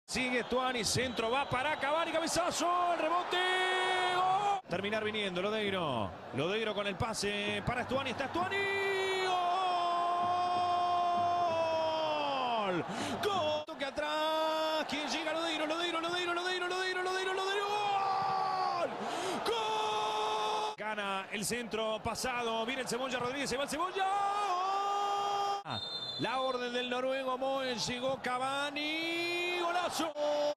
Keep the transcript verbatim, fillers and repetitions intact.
Sigue Stuani, centro, va para Cavani, cabezazo, el rebote. ¡Oh! Terminar viniendo, Lodeiro. Lodeiro con el pase para Stuani, está Stuani. ¡Gol! ¡Gol! Toque atrás. ¿Quién llega? Lodeiro, Lodeiro, Lodeiro, Lodeiro, Lodeiro, Lodeiro, Lodeiro. ¡Gol! ¡Gol! Gana el centro pasado. Viene el Cebolla Rodríguez, se va el Cebolla. ¡Oh! La orden del noruego Moen, llegó Cavani. ¡Golazo!